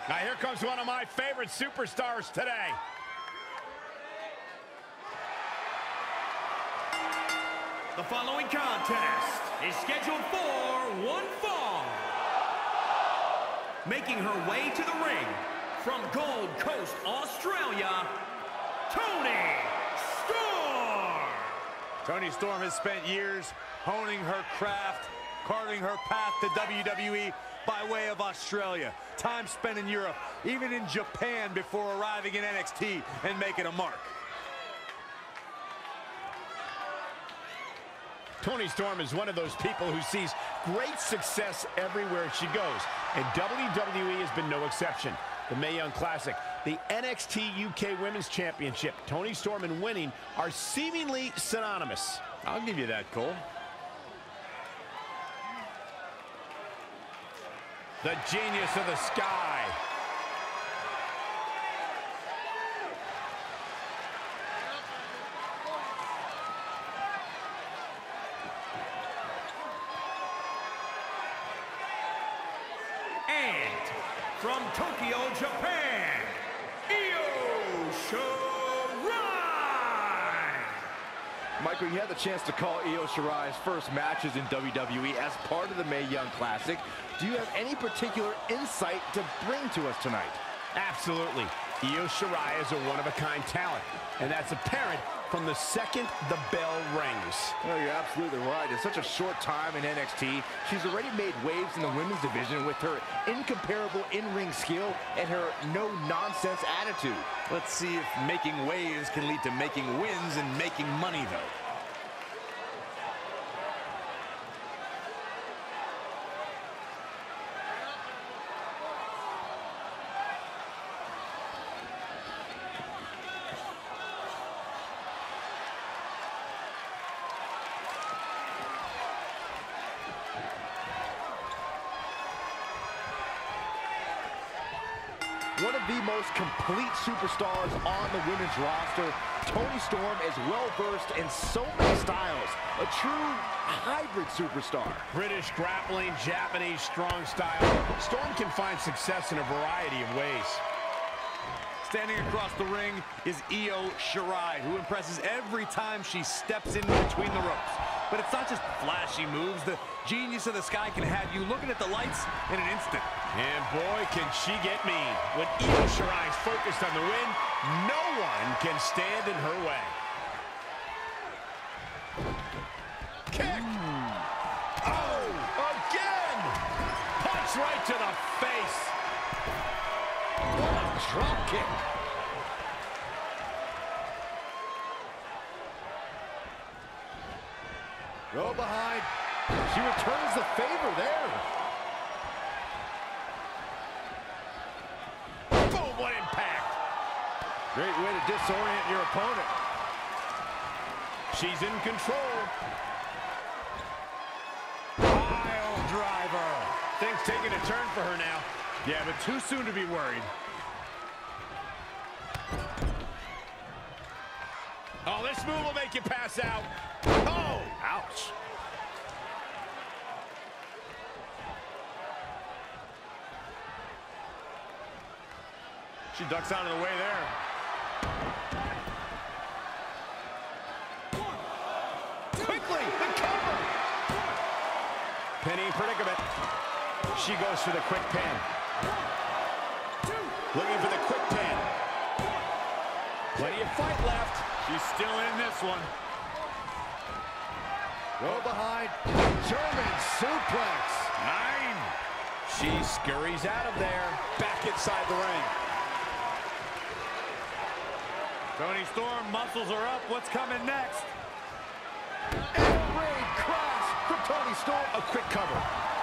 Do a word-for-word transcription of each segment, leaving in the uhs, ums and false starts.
Now here comes one of my favorite superstars today. The following contest is scheduled for one fall. Making her way to the ring from Gold Coast, Australia, Toni Storm. Toni Storm has spent years honing her craft, carving her path to W W E by way of Australia. Time spent in Europe, even in Japan before arriving in N X T and making a mark. Toni Storm is one of those people who sees great success everywhere she goes, and W W E has been no exception. The Mae Young Classic, the N X T U K Women's Championship, Toni Storm and winning are seemingly synonymous. I'll give you that, Cole. The genius of the sky. And from Tokyo, Japan, Io Shirai. Michael, you had the chance to call Io Shirai's first matches in W W E as part of the Mae Young Classic. Do you have any particular insight to bring to us tonight? Absolutely. Io Shirai is a one-of-a-kind talent, and that's apparent from the second the bell rings. Oh, you're absolutely right. In such a short time in N X T, she's already made waves in the women's division with her incomparable in-ring skill and her no-nonsense attitude. Let's see if making waves can lead to making wins and making money, though. One of the most complete superstars on the women's roster, Toni Storm is well-versed in so many styles. A true hybrid superstar. British grappling, Japanese strong style. Storm can find success in a variety of ways. Standing across the ring is Io Shirai, who impresses every time she steps in between the ropes. But it's not just flashy moves. The genius of the sky can have you looking at the lights in an instant. And boy, can she get mean. When Io Shirai's focused on the win, no one can stand in her way. Kick! Mm. Oh, again! Punch right to the face. What a drop kick. Go behind. She returns the favor there. Boom, what impact. Great way to disorient your opponent. She's in control. Pile driver. Things taking a turn for her now. Yeah, but too soon to be worried. Oh, this move will make you pass out. Oh! Ouch. She ducks out of the way there. Quickly, the cover! Penny predicament. She goes for the quick pin. Looking for the quick pin. Plenty of fight left. She's still in this one. Go behind. German suplex. Nine. She scurries out of there. Back inside the ring. Toni Storm muscles are up. What's coming next? Air raid cross from Toni Storm. A quick cover.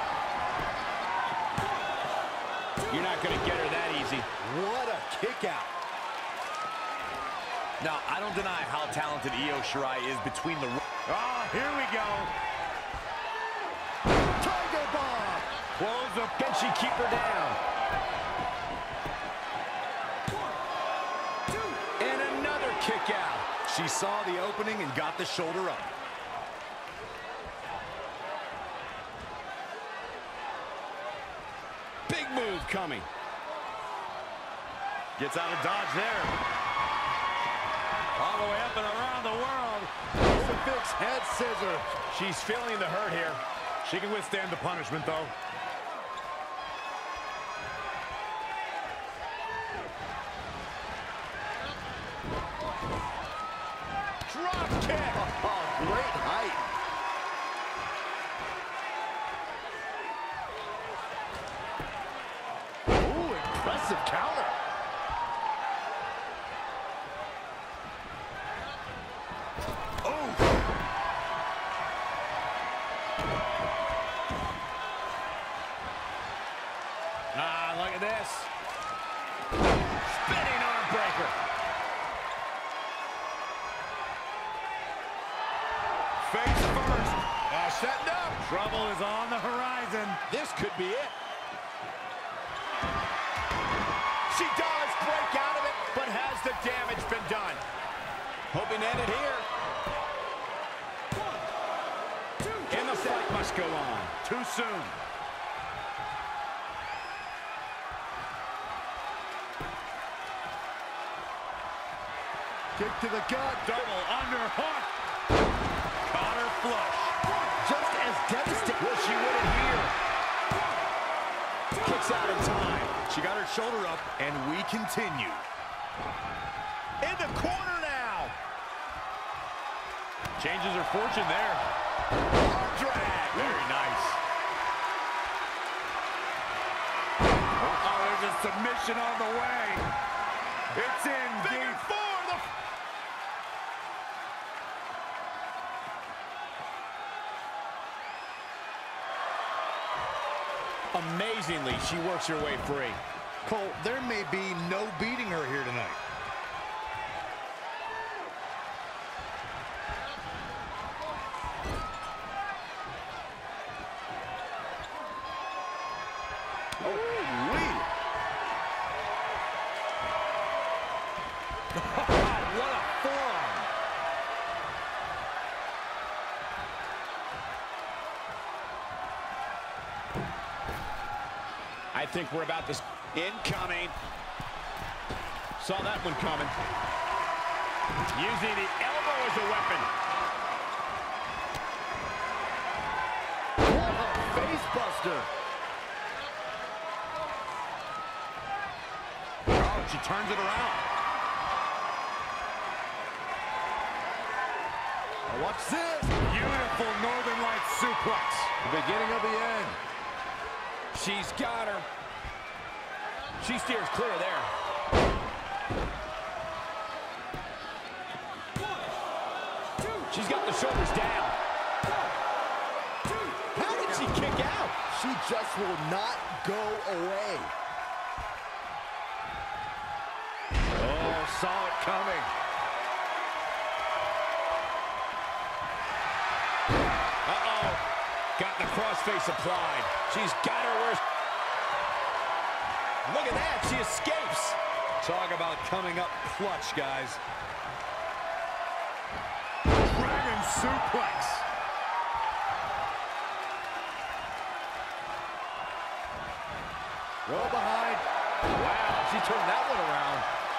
You're not going to get her that easy. What a kick out. Now, I don't deny how talented Io Shirai is between the... Oh, here we go. Tiger bomb. Close up. Can she keep her down? And another kick out. She saw the opening and got the shoulder up. Big move coming. Gets out of dodge there. All the way up and around the world. Crucifix head scissors. She's feeling the hurt here. She can withstand the punishment, though. Drop kick. Oh, great height. Ooh, impressive counter. Ah, look at this. Spinning arm breaker. Face first. Uh, setting up. Trouble is on the horizon. This could be it. She does break out of it, but has the damage been done? Hoping to end it here. And the fight must go on. Too soon. Kick to the gut. Double underhook. Caught her flush. Just as devastating. Will she win it here? Kicks out in time. She got her shoulder up, and we continue. In the corner now. Changes her fortune there. Arm drag. Very nice. Oh, there's a submission on the way. It's in Figure deep. four. The Amazingly, she works her way free. Cole, there may be no beating her here tonight. What a forearm. I think we're about this. Incoming. Saw that one coming. Using the elbow as a weapon. What a face buster. Oh, she turns it around. Now watch this. Beautiful Northern Lights suplex. The beginning of the end. She's got her. She steers clear there. She's got the shoulders down. How did she kick out? She just will not go away. Oh, saw it coming. Uh-oh. Got the crossface applied. She's got her where... Look at that. She escapes. Talk about coming up clutch, guys. Dragon suplex. Well behind. Wow, she turned that one around.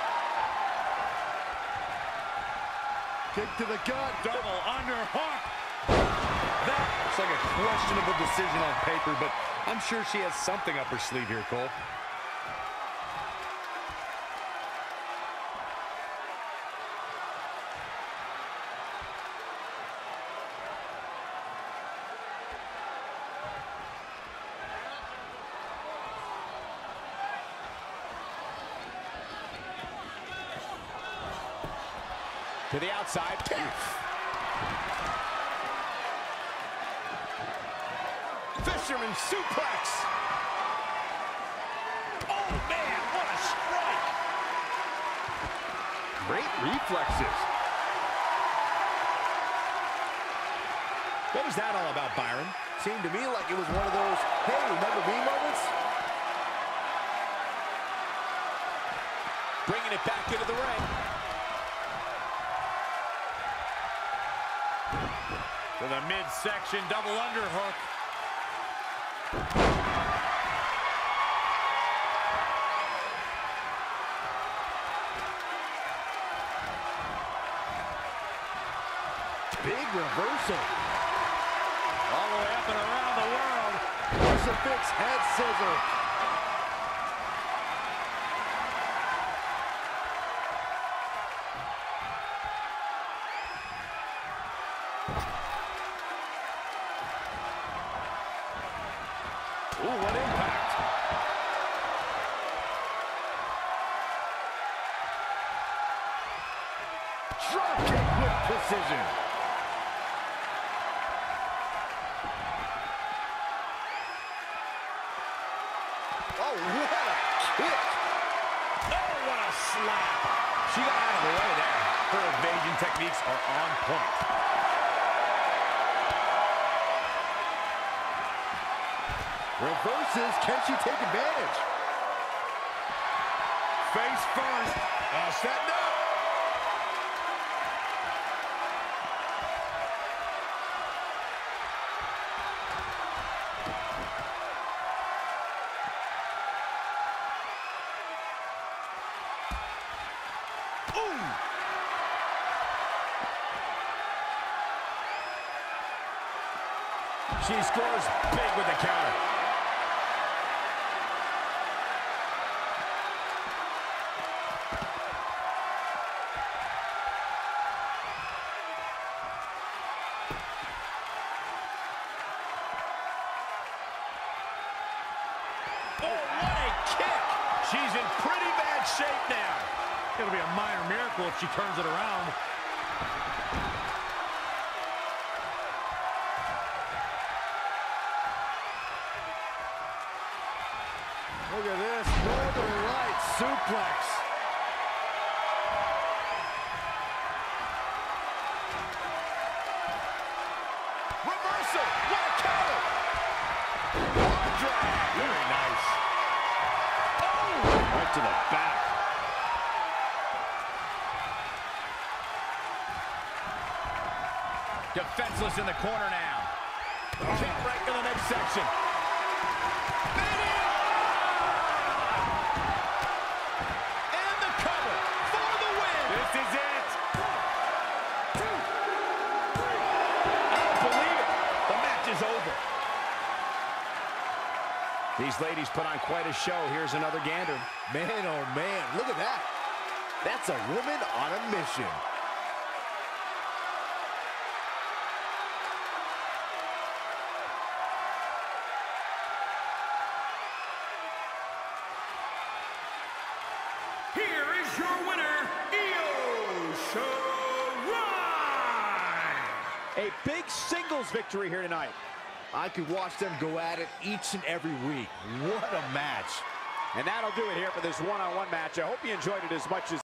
Kick to the gut. Double underhook. That looks like a questionable decision on paper, but I'm sure she has something up her sleeve here, Cole. To the outside. Fisherman suplex. Oh, man, what a strike. Great reflexes. What was that all about, Byron? Seemed to me like it was one of those, hey, remember me moments? Bringing it back into the ring. To the midsection double underhook. big reversal. All the way up and around the world. Crucifix head scissor. Ooh, what impact. Drop kick with precision. Oh, what a kick. Oh, what a slap. She got out of the way there. Her evasion techniques are on point. Reverses, can she take advantage? Face first. All setting up. Ooh. She scores big with the counter. Oh, what a kick! She's in pretty bad shape now. It'll be a minor miracle if she turns it around. Look at this, Northern Lights suplex. Reversal! What a counter! Arm drag! Very nice. Oh! Right to the back. Defenseless in the corner now. Kick right to the next section. And the cover for the win. This is it. I don't believe it. The match is over. These ladies put on quite a show. Here's another gander. Man, oh man, look at that. That's a woman on a mission. Here is your winner, Io Shirai. A big singles victory here tonight. I could watch them go at it each and every week. What a match. And that'll do it here for this one-on-one match. I hope you enjoyed it as much as